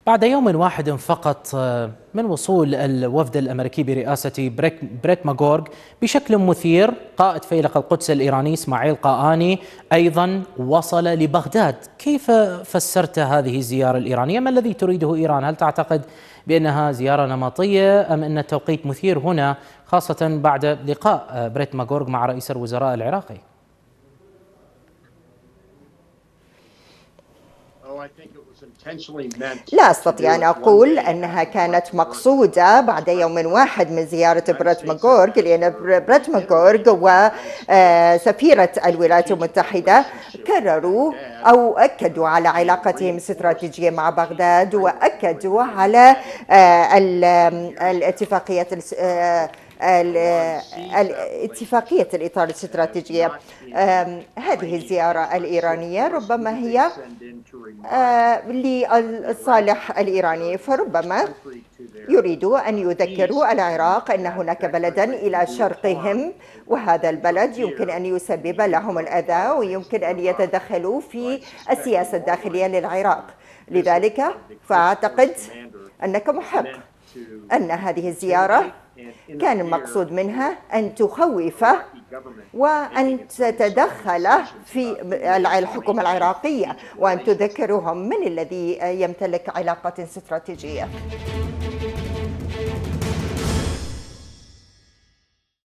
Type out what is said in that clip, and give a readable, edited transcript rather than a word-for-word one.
بعد يوم واحد فقط من وصول الوفد الأمريكي برئاسة بريت ماغورغ بشكل مثير، قائد فيلق القدس الإيراني إسماعيل قاآني أيضا وصل لبغداد. كيف فسرت هذه الزيارة الإيرانية؟ ما الذي تريده إيران؟ هل تعتقد بأنها زيارة نمطية أم أن التوقيت مثير هنا، خاصة بعد لقاء بريت ماغورغ مع رئيس الوزراء العراقي؟ لا أستطيع أن أقول أنها كانت مقصودة بعد يوم واحد من زيارة بريت ماغورغ، لأن بريت ماغورغ وسفيرة الولايات المتحدة كرروا أو أكدوا على علاقتهم الاستراتيجية مع بغداد، وأكدوا على اتفاقية الإطار الاستراتيجية. هذه الزيارة الإيرانية ربما هي للصالح الإيراني، فربما يريدوا أن يذكروا العراق أن هناك بلدا إلى شرقهم، وهذا البلد يمكن أن يسبب لهم الأذى ويمكن أن يتدخلوا في السياسة الداخلية للعراق. لذلك فأعتقد أنك محق أن هذه الزيارة كان المقصود منها أن تخوف وأن تتدخل في الحكومة العراقية، وأن تذكرهم من الذي يمتلك علاقة استراتيجية.